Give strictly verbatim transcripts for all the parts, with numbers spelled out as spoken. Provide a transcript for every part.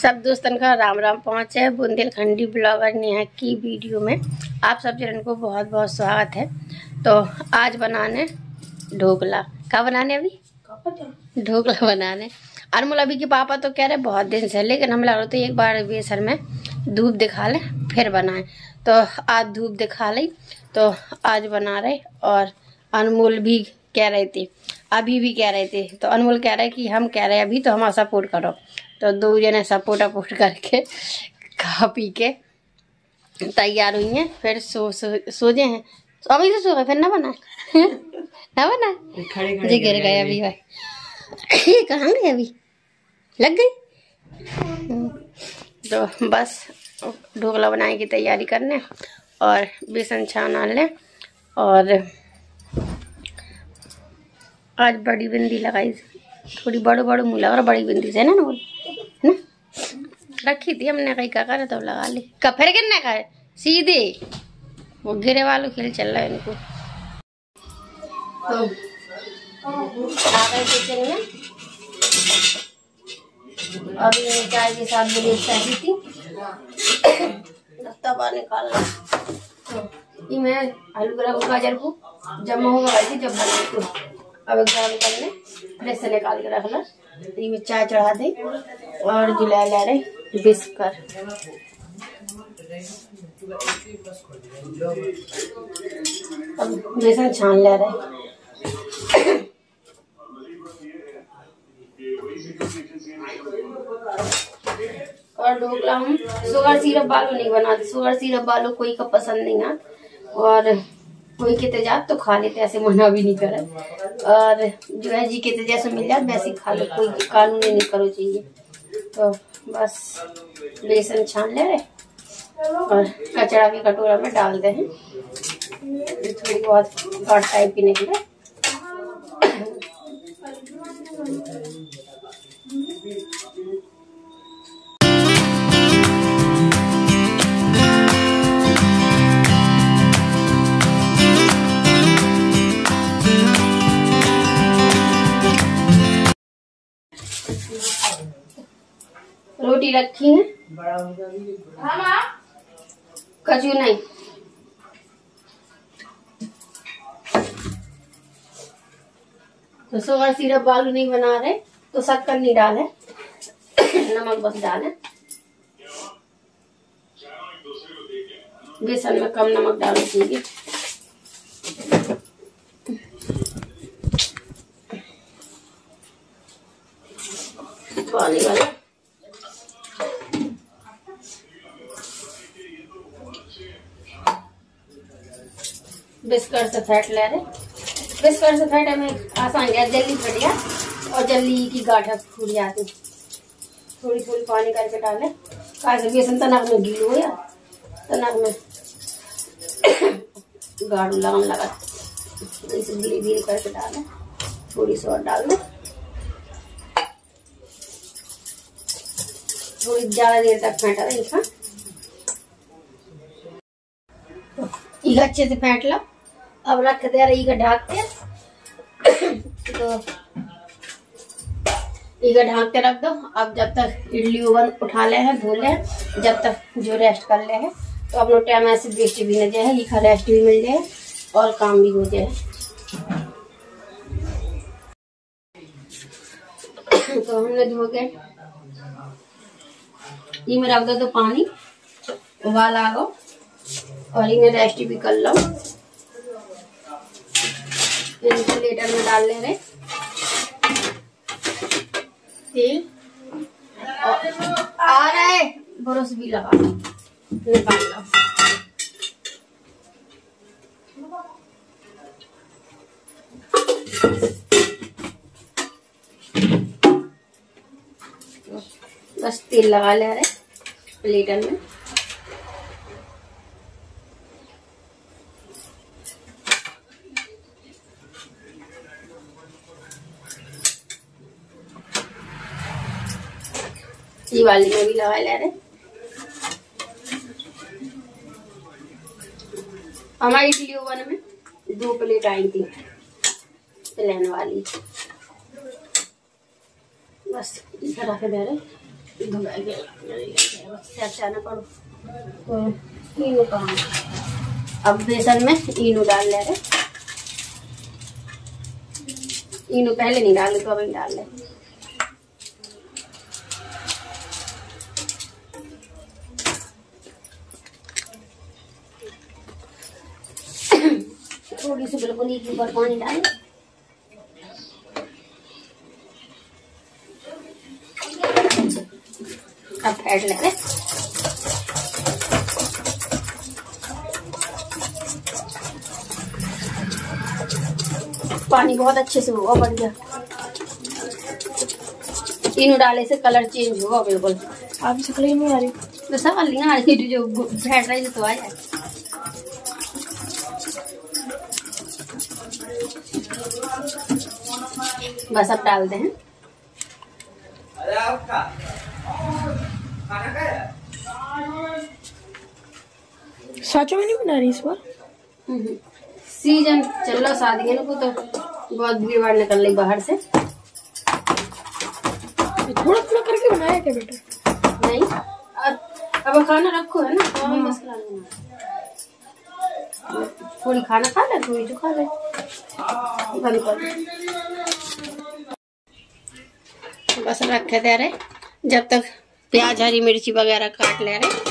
सब दोस्तन का राम राम पहुँचे बुंदेलखंडी ब्लॉगर नेहा की वीडियो में आप सब जन को बहुत बहुत स्वागत है। तो आज बनाने ढोकला क्या बनाने अभी ढोकला बनाने अनमोल अभी के पापा तो कह रहे बहुत दिन से, लेकिन हम लग रहे थे एक बार बेसन में धूप दिखा ले फिर बनाए। तो आज धूप दिखा ली तो आज बना रहे। और अनमोल भी कह रहे थे, अभी भी कह रहे थे, तो अनमोल कह रहे कि हम कह रहे अभी तो हमारा सपोर्ट करो। तो दो जने सपोर्ट अपोर्ट करके खा पी के तैयार हुई हैं, फिर सो सो सोजे हैं। तो अभी तो सो गए फिर ना बना ना बना जी गिर गए अभी भाई कहाँ गए अभी लग गई। तो बस ढोकला बनाने की तैयारी करने और बेसन छाना लें। और आज बड़ी बिंदी लगाई, थोड़ी बड़ो बड़ो मुँह लगा बड़ी बिंदी से ना ना है ना रखी थी हमने कहीं का करे तो लगा ली का फिर गिरने का है सीधे वो गिरे वालों खेल चल रहा है इनको। तो आ गए किचन में, अभी चाय के साथ बड़ी चाहिए थी तवा निकाल ला। तो ये मैं आलू गरम गाजर को जब मैं होगा थी जब बने तो अब गर्म करने फ्रिज से निकाल के रख ला। ये में चाय चढ़ा दे और जुला ला रहे बिस्कर। अब बेसन छान ले रहे और ढोकला हम शुगर सिरप वालों नहीं बनाते, शुगर सिरप वालों कोई का पसंद नहीं आता और कोई के तेजाब तो खा लेते, ऐसे मना भी नहीं करे। और जो है जी के तेजाब से मिल जाए वैसे खा लो, कोई कानून नहीं करो चाहिए। तो बस बेसन छान ले रहे और कचड़ा के कटोरा में डाल दे हैं, थोड़ी बहुत गाढ़ टाइप पीने के लिए। रोटी रखी है कचू नहीं, तो शुगर सिरप बालू नहीं बना रहे तो शक्कर नहीं डाले नमक बस डाले। बेसन में कम नमक डालना चाहिए। पानी वाला बिस्कुट से फैट ले रहे, बिस्कुट से फैट हमें आसान गया, जल्दी फट गया और जल्दी की गाठा फूट जाती। थोड़ी थोड़ी पानी करके डाले कासे बेसन तनक में गीलो हो या तनक में गाढ़ू लगन लगा, इसे धीरे धीरे करके डाले, थोड़ी सी और डाल दे, थोड़ी ज्यादा देर तक फेंटा रहे। ये अच्छे से फेंट लो, अब रख दे रही का ढाक के तो इधर ढाक के रख दो। अब जब तक इडली ओवन उठा ले है धो ले है, जब तक जो रेस्ट कर ले है तो अपनो टाइम ऐसे वेस्ट भी न जाए, ये रेस्ट भी मिल जाए और काम भी हो जाए। तो हमने धो के ये में रख दो तो पानी उबाल आ गो और इन्हें रेस्ट भी कर लो। प्लेटर में डाल ले रहे तेल और आ रहे ब्रश भी लगा निकाल लो। बस तेल लगा ले रहे प्लेटर में। ये वाली में भी लगा ले रहे। हमारी इडली ओवन में दो प्लेट आई थी प्लेन वाली, बस इधर रख दे रहे आना पड़ो तो इनो कहाँ। अब बेसन में इनो डाल ले रहे। इनो पहले नहीं डाले तो अभी डाल ले। थोड़ी सी बिल्कुल एक ऊपर पानी डाल। अब फेंट ले। पानी बहुत अच्छे से होगा, बढ़ गया। इनो डाले से कलर चेंज होगा बिल्कुल। आप शक्ल नहीं आ रही तो सवाल नहीं आ रही, जो फेंट रही तो आया। बस अब डालते हैं। साचो में नहीं बना रही इस बार। सीजन चल रहा शादी को तो बहुत भीड़ भाड़ निकल रही बाहर से। थोड़ा थोड़ा करके बनाया क्या बेटा? नहीं, अब खाना रखो है ना तो मसला नहीं। थोड़ी खाना खा ले, थोड़ी जो खा ले। बस रखे दे रहे जब तक प्याज हरी मिर्ची वगैरह काट ले रहे।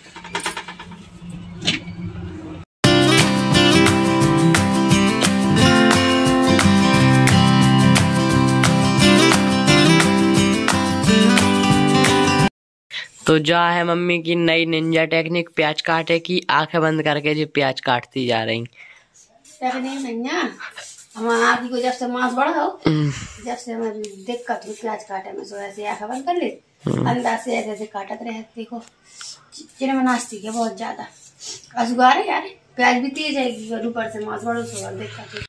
तो जा है मम्मी की नई निंजा टेक्निक प्याज काटे की। आंखें बंद करके जी प्याज काटती जा रही। टेक्निक नहीं है हमारी को, जब से मांस बढ़ा हो जब से हमें दिक्कत हुई प्याज काटे में, सो ऐसे आंखें बंद कर ले अंदाज से ऐसे ऐसे काटत रहे। देखो चिन्ह में नाश्ती है बहुत ज्यादा असुगार है यार, प्याज भी तेज है ऊपर से मांस बढ़ो सो दिक्कत।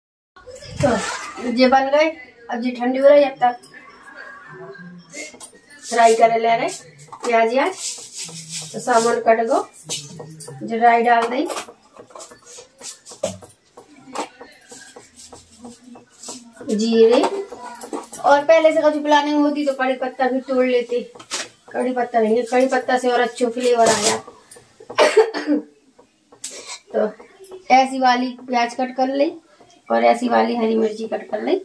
तो ये बन गए। अब जी ठंडी हो रही, अब तक फ्राई करे ले रहे प्याज याज। तो सामान कट गो, राई डाल दी, जीरे, और पहले से कभी प्लानिंग होती तो कड़ी पत्ता भी तोड़ लेते। कड़ी पत्ता नहीं, कड़ी पत्ता से और अच्छे फ्लेवर आ जाता। तो ऐसी वाली प्याज कट कर ली और ऐसी वाली हरी मिर्ची कट कर ली।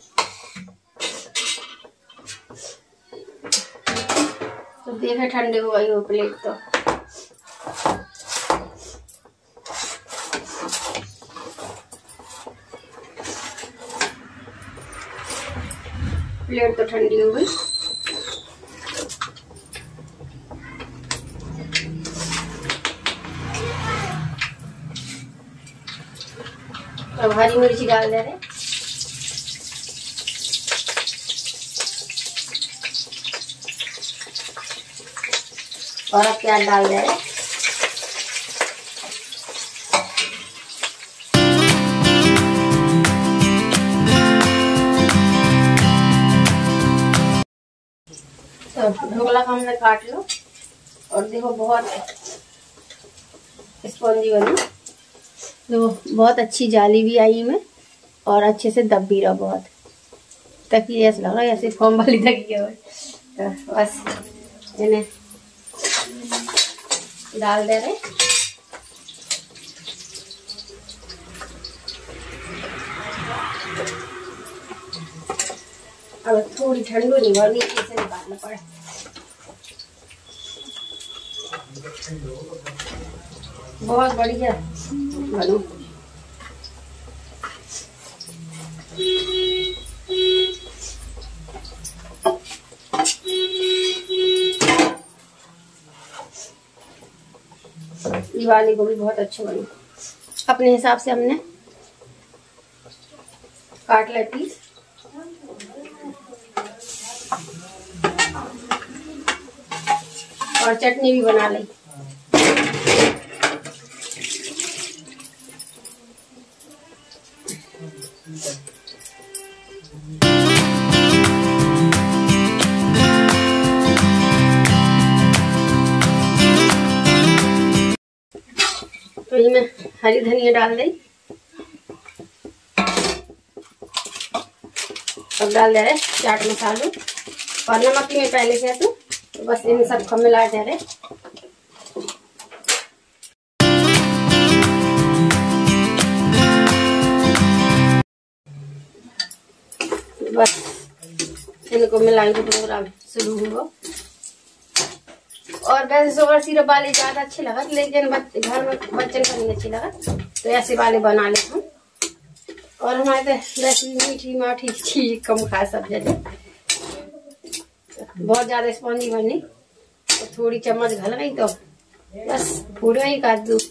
तो देखे ठंडे हो गई हो प्लेट। तो प्लेट तो ठंडी हो गई। अब हरी मिर्ची डाल दे रहे। और अब प्याज डाल दे रहे। तो ढोकला का हमने काट लो और देखो बहुत स्पॉन्जी बनी। तो बहुत अच्छी जाली भी आई में और अच्छे से दब भी रहा बहुत। तकिया ऐसा लगा ऐसे फॉर्म वाली तकिया। तो बस इन्हें डाल दे रहे। अब थोड़ी ठंडू नहीं हुआ, नीचे से निकालना पड़े। बहुत बढ़िया बनू। दिवाली को भी बहुत अच्छे बने। अपने हिसाब से हमने काट ले पीस। और चटनी भी बना ली। तो ये मैं हरी धनिया डाल दी। अब डाल दे रहे चाट मसालो और नमक में पहले से तो तो बस इन सब को मिला दे रहे। बस इनको मिलाएंगे, प्रोग्राम शुरू हुआ। और वैसे सुगर सिरप वाले ज्यादा अच्छे लगा, लेकिन घर में बच्चन का नहीं अच्छी लगा, तो ऐसे वाले बना ले हम। और हमारे तो वैसे मीठी माठी चीज कम खा सब जगह, बहुत ज्यादा स्पॉन्जी बनी तो थोड़ी चम्मच घल गई तो बस पूरा ही काट दू।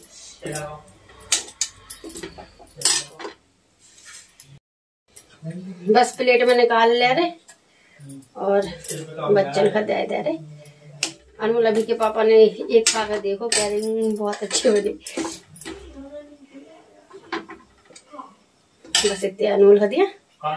बस प्लेट में निकाल ले रहे और बच्चन का दे दे रहे। अनमोल अभी के पापा ने एक खा कर देखो, कह रही बहुत अच्छे बने। बस इतने अनमोल का दिया।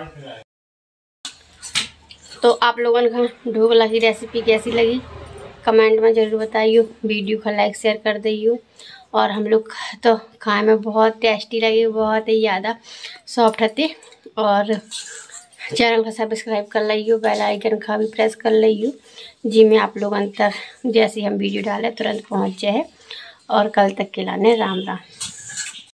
तो आप लोगों का ढोकला की रेसिपी कैसी लगी कमेंट में जरूर बताइए। वीडियो को लाइक शेयर कर दीजिए। और हम लोग तो खाए में बहुत टेस्टी लगी, बहुत ही ज़्यादा सॉफ्ट होती। और चैनल को सब्सक्राइब कर लीजिए, बेल आइकन का भी प्रेस कर लीजिए, जी में आप लोग अंतर जैसे हम वीडियो डालें तुरंत पहुंच जाए। और कल तक के लाने राम राम।